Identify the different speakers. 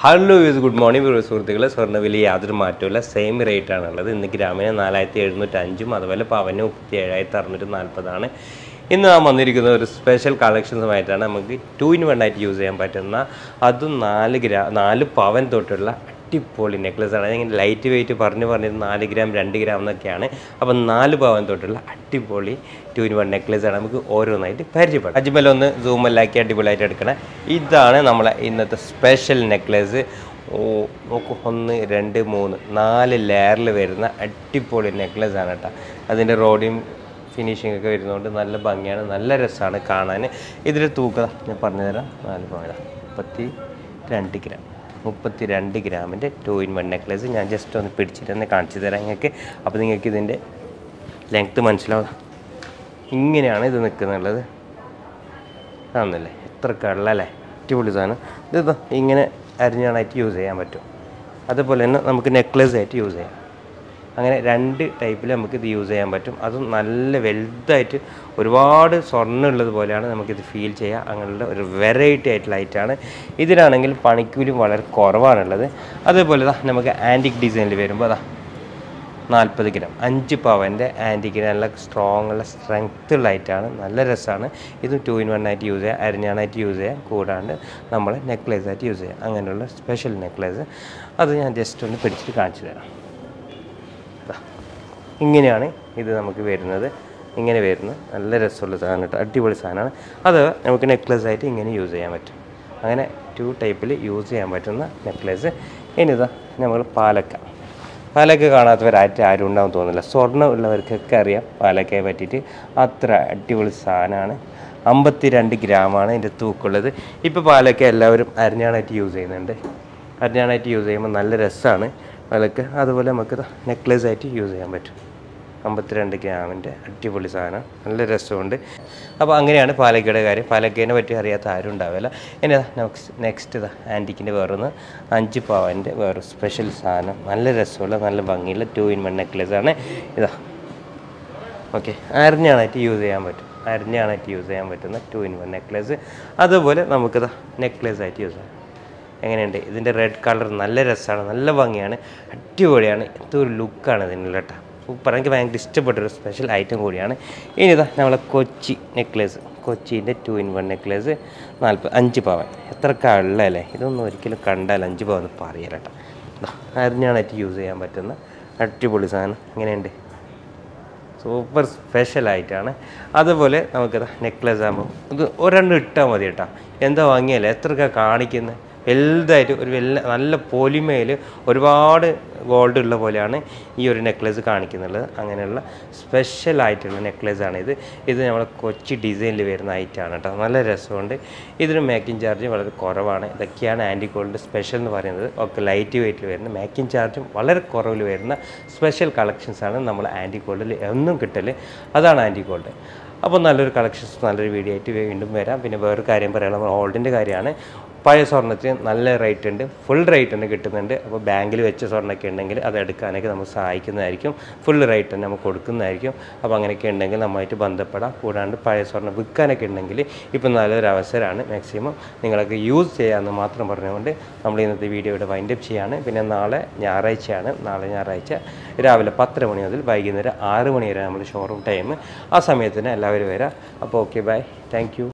Speaker 1: Hello, good morning. സുഹൃത്തുക്കളെ സ്വർണ്ണവില യാതൊരു മാറ്റമില്ല സെയിം റേറ്റ് ആണുള്ളത്. ഇന്ന് ഗ്രാമിന് 4705 അതുപോലെ പവന് 37640 ആണ്. ഇന്ന് നാം വന്നിരിക്കുന്ന ഒരു സ്പെഷ്യൽ കളക്ഷൻസുമായിട്ടാണ്. നമുക്ക് 2-in-1 ആയിട്ട് യൂസ് ചെയ്യാൻ പറ്റുന്ന അതും 4 പവൻ തൊട്ടുള്ള അടിപൊളി നെക്ലസ് ആണ്. ഞാൻ ലൈറ്റ് വെയിറ്റ് പറഞ്ഞ് 4 ഗ്രാം 2 ഗ്രാം എന്നൊക്കെയാണ്. അപ്പം 4 പവൻ തൊട്ടുള്ള അടിപൊളി 2-in-1 നെക്ലസ് ആണ്. നമുക്ക് ഓരോന്നായിട്ട് പരിചയപ്പെടാം. അജ്മൽ ഒന്ന് സൂമെല്ലാക്കി അടിപൊളിയായിട്ട് എടുക്കണം. ഇതാണ് നമ്മളെ ഇന്നത്തെ സ്പെഷ്യൽ നെക്ലസ്. നോക്കൂ, 1 2 3 4 ലെയറിൽ വരുന്ന അടിപൊളി നെക്ലസ് ആണ് കേട്ടോ. അതിൻ്റെ റോഡിയും ഫിനിഷിംഗ് ഒക്കെ വരുന്നതുകൊണ്ട് നല്ല ഭംഗിയാണ്, നല്ല രസമാണ് കാണാൻ. ഇതിൽ തൂക്കം ഞാൻ പറഞ്ഞുതരാം. 4 പവൻ 32 ഗ്രാം 32 ഗ്രാമിൻ്റെ 2-in-1 നെക്ലസ്. ഞാൻ ജസ്റ്റ് ഒന്ന് പിടിച്ചിട്ട് തന്നെ കാണിച്ചു തരാം നിങ്ങൾക്ക്. അപ്പോൾ നിങ്ങൾക്ക് ഇതിൻ്റെ ലെങ്ത്ത് മനസ്സിലാവും. ഇങ്ങനെയാണ് ഇത് നിൽക്കുന്നുള്ളത്. കാണുന്നില്ലേ, എത്ര കള്ളല്ലേ, അടിപൊളി സാധനം. ഇത് ഇങ്ങനെ അരിഞ്ഞാണായിട്ട് യൂസ് ചെയ്യാൻ പറ്റും. അതുപോലെ തന്നെ നമുക്ക് നെക്ലസ് ആയിട്ട് യൂസ് ചെയ്യാം. അങ്ങനെ 2 ടൈപ്പിൽ നമുക്ക് ഇത് യൂസ് ചെയ്യാൻ പറ്റും. അതും നല്ല വലുതായിട്ട് ഒരുപാട് സ്വർണ്ണം ഉള്ളത് പോലെയാണ് നമുക്കിത് ഫീൽ ചെയ്യുക. അങ്ങനെയുള്ള ഒരു വെറൈറ്റി ആയിട്ടുള്ള ലൈറ്റാണ്. ഇതിലാണെങ്കിൽ പണിക്കൂലിയും വളരെ കുറവാണുള്ളത്. അതേപോലെ നമുക്ക് ആൻറ്റിക് ഡിസൈനിൽ വരുമ്പോൾ 40 ഗ്രാം 5 പവൻ്റെ ആൻറ്റിക്കിന് നല്ല സ്ട്രോങ് ഉള്ള സ്ട്രെങ്ത്ത് ലൈറ്റാണ്, നല്ല രസമാണ്. ഇത് 2-in-1 ആയിട്ട് യൂസ് ചെയ്യാം, അരിഞ്ഞാണായിട്ട് യൂസ് ചെയ്യാം, കൂടാണ്ട് നമ്മൾ നെക്ലേസ് ആയിട്ട് യൂസ് ചെയ്യാം. അങ്ങനെയുള്ള സ്പെഷ്യൽ നെക്ലേസ് അത് ഞാൻ ജസ്റ്റ് ഒന്ന് പിടിച്ചിട്ട് കാണിച്ചു തരാം. ഇങ്ങനെയാണ് ഇത് നമുക്ക് വരുന്നത്. ഇങ്ങനെ വരുന്നത് നല്ല രസമുള്ള സാധനം കേട്ടോ, അടിപൊളി സാധനമാണ്. അത് നമുക്ക് നെക്ലസ് ആയിട്ട് ഇങ്ങനെ യൂസ് ചെയ്യാൻ പറ്റും. അങ്ങനെ 2 ടൈപ്പിൽ യൂസ് ചെയ്യാൻ പറ്റുന്ന നെക്ലസ്. ഇനിതാ നമ്മൾ പാലക്ക കാണാത്തവരായിട്ട് ആരും ഉണ്ടാവും തോന്നില്ല. സ്വർണ്ണം ഉള്ളവർക്കൊക്കെ അറിയാം പാലക്കയെ പറ്റിയിട്ട്. അത്ര അടിപൊളി സാധനമാണ്. 52 ഗ്രാമാണ് ഇതിൻ്റെ തൂക്കമുള്ളത്. ഇപ്പോൾ പാലക്ക എല്ലാവരും അരിഞ്ഞാണായിട്ട് യൂസ് ചെയ്യുന്നുണ്ട്. അരിഞ്ഞാണായിട്ട് യൂസ് ചെയ്യുമ്പോൾ നല്ല രസമാണ് പാലക്ക. അതുപോലെ നമുക്ക് നെക്ലസ് ആയിട്ട് യൂസ് ചെയ്യാൻ പറ്റും. 52 ഗ്രാമിൻ്റെ അടിപൊളി സാധനം, നല്ല രസമുണ്ട്. അപ്പോൾ അങ്ങനെയാണ് പാലക്കയുടെ കാര്യം. പാലക്കേനെ പറ്റി അറിയാത്ത ആരും ഉണ്ടാവില്ല. ഇനി നെക്സ്റ്റ് ആൻറ്റിക്കിൻ്റെ വേറൊന്ന് 5 പവൻ്റെ വേറെ സ്പെഷ്യൽ സാധനം, നല്ല രസമുള്ള നല്ല ഭംഗിയുള്ള 2-in-1 നെക്ലസ്സാണ്. ഓക്കെ, അരിഞ്ഞാണായിട്ട് യൂസ് ചെയ്യാൻ പറ്റും. അരിഞ്ഞാണായിട്ട് യൂസ് ചെയ്യാൻ പറ്റുന്ന 2-in-1 നെക്ലസ്. അതുപോലെ നമുക്കിത് നെക്ലസ് ആയിട്ട് യൂസ് ചെയ്യാം. എങ്ങനെയുണ്ട് ഇതിൻ്റെ റെഡ് കളർ? നല്ല രസമാണ്, നല്ല ഭംഗിയാണ്, അടിപൊളിയാണ്. എന്തൊരു ലുക്കാണ് ഇതിനുള്ള കേട്ടോ, സൂപ്പർ. എനിക്ക് ഭയങ്കര ഇഷ്ടപ്പെട്ടൊരു സ്പെഷ്യൽ ഐറ്റം കൂടിയാണ്. ഇനി നമ്മളെ കൊച്ചി നെക്ലേസ്, കൊച്ചീൻ്റെ 2-in-1 നെക്ലേസ് 5 പവൻ. എത്ര കള്ളല്ലേ, ഇതൊന്നും ഒരിക്കലും കണ്ടാൽ 5 പവൻ എന്ന് പറയല കേട്ടോ. അരിഞ്ഞാണായിട്ട് യൂസ് ചെയ്യാൻ പറ്റുന്ന അടിപൊളി സാധനം. എങ്ങനെയുണ്ട്, സൂപ്പർ സ്പെഷ്യലായിട്ടാണ്. അതുപോലെ നമുക്ക് നെക്ലസ് ആകുമ്പോൾ ഇത് ഒരെണ്ണം ഇട്ടാൽ മതി കേട്ടോ. എന്താ ഭംഗിയല്ലേ, എത്രയൊക്കെ കാണിക്കുന്നത്, വലുതായിട്ട് ഒരു നല്ല പൊലിമയിൽ ഒരുപാട് ഗോൾഡ് ഉള്ള പോലെയാണ് ഈ ഒരു നെക്ലസ് കാണിക്കുന്നുള്ളത്. അങ്ങനെയുള്ള സ്പെഷ്യലായിട്ടുള്ള നെക്ലസ്സാണ് ഇത്. ഇത് നമ്മളെ കൊച്ചി ഡിസൈനിൽ വരുന്ന ഐറ്റമാണ് കേട്ടോ, നല്ല രസമുണ്ട്. ഇതിന് മേക്കിംഗ് ചാർജ് വളരെ കുറവാണ്. ഇതൊക്കെയാണ് ആൻറ്റിക് ഗോൾഡ് സ്പെഷ്യൽ എന്ന് പറയുന്നത്. ഒക്കെ ലൈറ്റ് വെയിറ്റിൽ വരുന്ന, മേക്കിംഗ് ചാർജും വളരെ കുറവിൽ വരുന്ന സ്പെഷ്യൽ കളക്ഷൻസാണ് നമ്മൾ ആൻറ്റിക് ഗോൾഡിൽ എന്നും കിട്ടൽ. അതാണ് ആൻറ്റിക് ഗോൾഡ്. അപ്പോൾ നല്ലൊരു കളക്ഷൻസ്, നല്ലൊരു വീഡിയോ ആയിട്ട് വീണ്ടും വരാം. പിന്നെ വേറൊരു കാര്യം പറയാം, നമ്മൾ ഗോൾഡിൻ്റെ കാര്യമാണ്. പഴയ സ്വർണ്ണത്തിന് നല്ല റേറ്റ് ഉണ്ട്, ഫുൾ റേറ്റ് തന്നെ കിട്ടുന്നുണ്ട്. അപ്പോൾ ബാങ്കിൽ വെച്ച സ്വർണ്ണമൊക്കെ ഉണ്ടെങ്കിൽ അത് എടുക്കാനൊക്കെ നമുക്ക് സഹായിക്കുന്നതായിരിക്കും. ഫുൾ റേറ്റ് തന്നെ നമുക്ക് കൊടുക്കുന്നതായിരിക്കും. അപ്പോൾ അങ്ങനെയൊക്കെ ഉണ്ടെങ്കിൽ നമ്മളുമായിട്ട് ബന്ധപ്പെടാം. കൂടാണ്ട് പഴയ സ്വർണ്ണം വിൽക്കാനൊക്കെ ഉണ്ടെങ്കിൽ ഇപ്പം നല്ലൊരു അവസരമാണ്. മാക്സിമം നിങ്ങളൊക്കെ യൂസ് ചെയ്യാമെന്ന് മാത്രം പറഞ്ഞുകൊണ്ട് നമ്മൾ ഇന്നത്തെ വീഡിയോ ഇവിടെ വൈൻഡപ്പ് ചെയ്യാണ്. പിന്നെ നാളെ ഞായറാഴ്ചയാണ്. നാളെ ഞായറാഴ്ച രാവിലെ 10 മണി മുതൽ വൈകുന്നേരം 6 മണി വരെ നമ്മൾ ഷോറൂം ടൈം. ആ സമയത്തിന് എല്ലാവരും വരാം. അപ്പോൾ ഓക്കെ, ബൈ, താങ്ക് യു.